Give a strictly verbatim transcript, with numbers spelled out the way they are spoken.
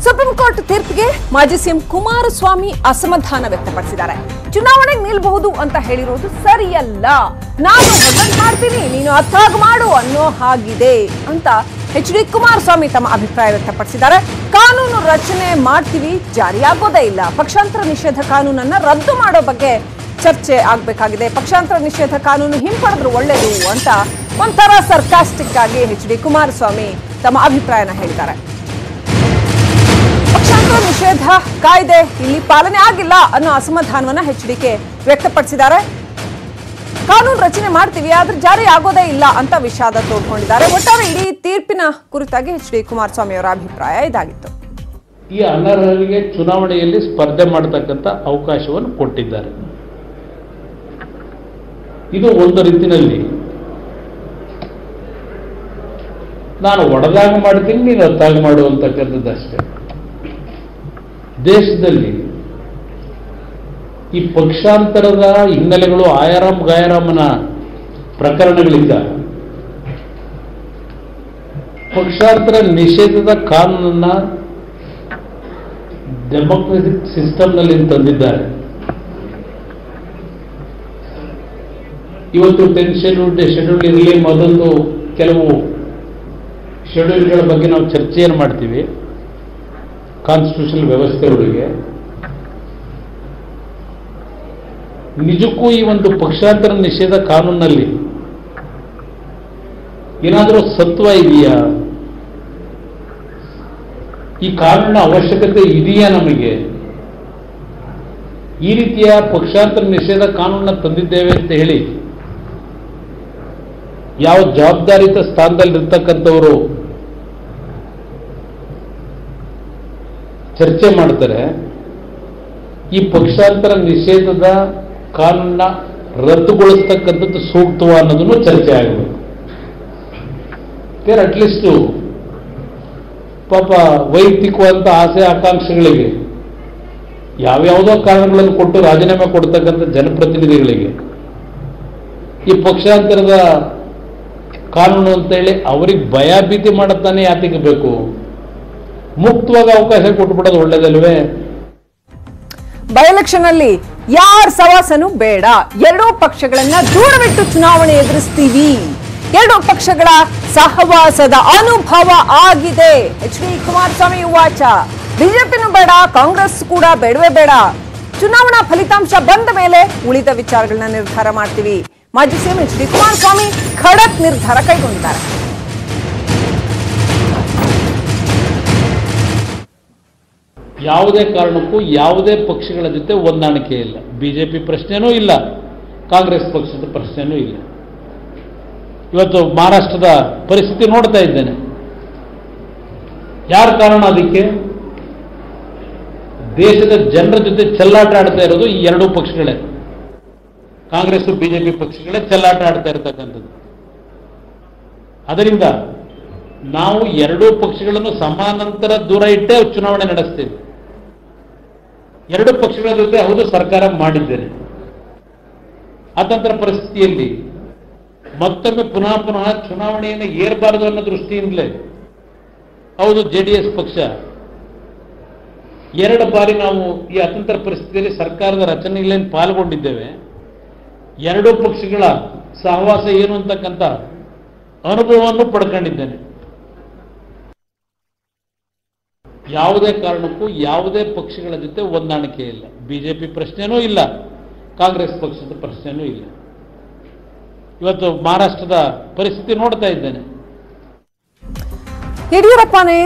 Supreme court ತೀರ್ಪಿಗೆ ಮಾಜಿ CM Kumaraswamy ಅಸಮಾಧಾನ ವ್ಯಕ್ತಪಡಿಸಿದ್ದಾರೆ. ಚುನಾವಣೆ ನಿಲ್ಲಬಹುದು ಅಂತ ಹೇಳಿರೋದು ಸರಿಯಲ್ಲ, ನಾನು ಮೊದಲು ಮಾಡ್ತೀನಿ ನೀನು ಅರ್ಥಾಗ್ ಮಾಡು ಅನ್ನೋ ಹಾಗಿದೆ ಅಂತ ಎಚ್ ಡಿ ಕುಮಾರಸ್ವಾಮಿ ತಮ್ಮ ಅಭಿಪ್ರಾಯ ವ್ಯಕ್ತಪಡಿಸಿದ್ದಾರೆ. ಕಾನೂನು ರಚನೆ ಮಾಡ್ತೀವಿ, ಜಾರಿಯಾಗೋದೇ ಇಲ್ಲ. ಪಕ್ಷಾಂತರ ನಿಷೇಧ ಕಾನೂನನ್ನ ರದ್ದು ಮಾಡೋ ಬಗ್ಗೆ ಚರ್ಚೆ ಆಗಬೇಕಾಗಿದೆ. ಪಕ್ಷಾಂತರ ನಿಷೇಧ ಕಾನೂನು ಹಿಂಪಡೆದ್ರು ಒಳ್ಳೆಯದು ಅಂತ ಒಂಥರ ಸರ್ಕಾಸ್ಟಿಕ್ ಆಗಿ ಎಚ್ ಡಿ ಕುಮಾರಸ್ವಾಮಿ ತಮ್ಮ ಅಭಿಪ್ರಾಯನ ಹೇಳಿದ್ದಾರೆ. ಪಕ್ಷಾಂತರ ನಿಷೇಧ ಕಾಯ್ದೆ ಇಲ್ಲಿ ಪಾಲನೆ ಆಗಿಲ್ಲ ಅನ್ನೋ ಅಸಮಾಧಾನವನ್ನ ಎಚ್ ಡಿ ಕೆ ವ್ಯಕ್ತಪಡಿಸಿದ್ದಾರೆ. ಕಾನೂನು ರಚನೆ ಮಾಡ್ತೀವಿ ಆದ್ರೆ ಜಾರಿ ಆಗೋದೇ ಇಲ್ಲ ಅಂತ ವಿಷಾದ ತೋಡ್ಕೊಂಡಿದ್ದಾರೆ. ಒಟ್ಟಾರೆ ಇಡೀ ತೀರ್ಪಿನ ಕುರಿತಾಗಿ ಎಚ್ ಡಿ ಕುಮಾರಸ್ವಾಮಿ ಅವರ ಅಭಿಪ್ರಾಯ ಇದಾಗಿತ್ತು. ಈ ಅನರ್ಹರಿಗೆ ಚುನಾವಣೆಯಲ್ಲಿ ಸ್ಪರ್ಧೆ ಮಾಡತಕ್ಕಂಥ ಅವಕಾಶವನ್ನು ಕೊಟ್ಟಿದ್ದಾರೆ. ಇದು ಒಂದು ರೀತಿಯಲ್ಲಿ ನಾನು ಒಡೆದಾಗ ಮಾಡ್ತೀನಿ ನೀನು ಹೊತ್ತಾಗಿ ಮಾಡುವಂತಕ್ಕಂಥದ್ದು ಅಷ್ಟೇ. ದೇಶದಲ್ಲಿ ಈ ಪಕ್ಷಾಂತರದ ಹಿನ್ನೆಲೆಗಳು ಆಯಾರಾಮ್ ಗಾಯಾರಾಮನ ಪ್ರಕರಣಗಳಿಂದ ಪಕ್ಷಾಂತರ ನಿಷೇಧದ ಕಾನೂನನ್ನ ಡೆಮೋಕ್ರೆಟಿಕ್ ಸಿಸ್ಟಮ್ನಲ್ಲಿ ತಂದಿದ್ದಾರೆ. ಇವತ್ತು ಟೆನ್ ಶೆಡ್ಯೂಲ್ ಶೆಡ್ಯೂಲ್ ಇರಲಿ, ಮೊದಲು ಕೆಲವು ಶೆಡ್ಯೂಲ್ಗಳ ಬಗ್ಗೆ ನಾವು ಚರ್ಚೆಯನ್ನು ಮಾಡ್ತೀವಿ ಕಾನ್ಸ್ಟಿಟ್ಯೂಷನ್ ವ್ಯವಸ್ಥೆಗಳಿಗೆ. ನಿಜಕ್ಕೂ ಈ ಒಂದು ಪಕ್ಷಾಂತರ ನಿಷೇಧ ಕಾನೂನಲ್ಲಿ ಏನಾದರೂ ಸತ್ವ ಇದೆಯಾ? ಈ ಕಾನೂನಿನ ಅವಶ್ಯಕತೆ ಇದೆಯಾ ನಮಗೆ? ಈ ರೀತಿಯ ಪಕ್ಷಾಂತರ ನಿಷೇಧ ಕಾನೂನನ್ನ ತಂದಿದ್ದೇವೆ ಅಂತ ಹೇಳಿ ಯಾವ ಜವಾಬ್ದಾರಿತ ಸ್ಥಾನದಲ್ಲಿರ್ತಕ್ಕಂಥವರು ಚರ್ಚೆ ಮಾಡ್ತಾರೆ, ಈ ಪಕ್ಷಾಂತರ ನಿಷೇಧದ ಕಾನೂನನ್ನ ರದ್ದುಗೊಳಿಸ್ತಕ್ಕಂಥದ್ದು ಸೂಕ್ತವ ಅನ್ನೋದನ್ನು ಚರ್ಚೆ ಆಗಬೇಕು. ಅಟ್ಲೀಸ್ಟು ಪಾಪ ವೈಯಕ್ತಿಕವಾದಂಥ ಆಸೆ ಆಕಾಂಕ್ಷೆಗಳಿಗೆ ಯಾವ್ಯಾವುದೋ ಕಾರಣಗಳನ್ನು ಕೊಟ್ಟು ರಾಜೀನಾಮೆ ಕೊಡ್ತಕ್ಕಂಥ ಜನಪ್ರತಿನಿಧಿಗಳಿಗೆ ಈ ಪಕ್ಷಾಂತರದ ಕಾನೂನು ಅಂತೇಳಿ ಅವ್ರಿಗೆ ಭಯ ಭೀತಿ ಮಾಡುತ್ತಾನೆ ಯಾತಿಗೆ ಬೇಕು? ಮುಕ್ತವಾಗಿ ಅವಕಾಶ ಕೊಟ್ಟುಬಿಡೋದು ಒಳ್ಳೇದಲ್ವೇ? ಬೈ ಎಲೆಕ್ಷನ್ ಅಲ್ಲಿ ಯಾರ ಸವಾಸನೂ ಬೇಡ, ಎರಡೂ ಪಕ್ಷಗಳನ್ನ ದೂರವಿಟ್ಟು ಚುನಾವಣೆ ಎದುರಿಸ್ತೀವಿ, ಎರಡೂ ಪಕ್ಷಗಳ ಸಹವಾಸದ ಅನುಭವ ಆಗಿದೆ. ಎಚ್ ಡಿ ಕುಮಾರಸ್ವಾಮಿ ವಾಚ. ಬಿಜೆಪಿನೂ ಬೇಡ, ಕಾಂಗ್ರೆಸ್ ಕೂಡ ಬೇಡವೇ ಬೇಡ, ಚುನಾವಣಾ ಫಲಿತಾಂಶ ಬಂದ ಮೇಲೆ ಉಳಿದ ವಿಚಾರಗಳನ್ನ ನಿರ್ಧಾರ ಮಾಡ್ತೀವಿ. ಮಾಜಿ ಸಿಎಂ ಎಚ್ ಡಿ ಕುಮಾರಸ್ವಾಮಿ ಖಡಕ್ ನಿರ್ಧಾರ ಕೈಗೊಂಡಿದ್ದಾರೆ. ಯಾವುದೇ ಕಾರಣಕ್ಕೂ ಯಾವುದೇ ಪಕ್ಷಗಳ ಜೊತೆ ಹೊಂದಾಣಿಕೆ ಇಲ್ಲ. ಬಿಜೆಪಿ ಪ್ರಶ್ನೆನೂ ಇಲ್ಲ, ಕಾಂಗ್ರೆಸ್ ಪಕ್ಷದ ಪ್ರಶ್ನೆನೂ ಇಲ್ಲ. ಇವತ್ತು ಮಹಾರಾಷ್ಟ್ರದ ಪರಿಸ್ಥಿತಿ ನೋಡ್ತಾ ಇದ್ದೇನೆ. ಯಾರ ಕಾರಣ ಅದಕ್ಕೆ? ದೇಶದ ಜನರ ಜೊತೆ ಚೆಲ್ಲಾಟ ಆಡ್ತಾ ಇರೋದು ಈ ಎರಡೂ ಪಕ್ಷಗಳೇ, ಕಾಂಗ್ರೆಸ್ ಬಿಜೆಪಿ ಪಕ್ಷಗಳೇ ಚೆಲ್ಲಾಟ ಆಡ್ತಾ ಇರತಕ್ಕಂಥದ್ದು. ಅದರಿಂದ ನಾವು ಎರಡೂ ಪಕ್ಷಗಳನ್ನು ಸಮಾನಾಂತರ ದೂರ ಇಟ್ಟೇ ಚುನಾವಣೆ ನಡೆಸ್ತೇವೆ. ಎರಡು ಪಕ್ಷಗಳ ಜೊತೆ ಹೌದು ಸರ್ಕಾರ ಮಾಡಿದ್ದೇನೆ. ಅತಂತ್ರ ಪರಿಸ್ಥಿತಿಯಲ್ಲಿ ಮತ್ತೊಮ್ಮೆ ಪುನಃ ಪುನಃ ಚುನಾವಣೆಯನ್ನು ಏರಬಾರದು ಅನ್ನೋ ದೃಷ್ಟಿಯಿಂದಲೇ ಹೌದು ಜೆ ಡಿ ಎಸ್ ಪಕ್ಷ ಎರಡು ಬಾರಿ ನಾವು ಈ ಅತಂತ್ರ ಪರಿಸ್ಥಿತಿಯಲ್ಲಿ ಸರ್ಕಾರದ ರಚನೆಯಲ್ಲಿ ಪಾಲ್ಗೊಂಡಿದ್ದೇವೆ. ಎರಡೂ ಪಕ್ಷಗಳ ಸಹವಾಸ ಏನು ಅಂತಕ್ಕಂಥ ಅನುಭವವನ್ನು ಪಡ್ಕೊಂಡಿದ್ದೇನೆ. ಯಾವುದೇ ಕಾರಣಕ್ಕೂ ಯಾವುದೇ ಪಕ್ಷಗಳ ಜೊತೆ ಹೊಂದಾಣಿಕೆ ಇಲ್ಲ. ಬಿಜೆಪಿ ಪ್ರಶ್ನೆನೂ ಇಲ್ಲ, ಕಾಂಗ್ರೆಸ್ ಪಕ್ಷದ ಪ್ರಶ್ನೆನೂ ಇಲ್ಲ. ಇವತ್ತು ಮಹಾರಾಷ್ಟ್ರದ ಪರಿಸ್ಥಿತಿ ನೋಡ್ತಾ ಇದ್ದೇನೆ. ಯಡಿಯೂರಪ್ಪನೇ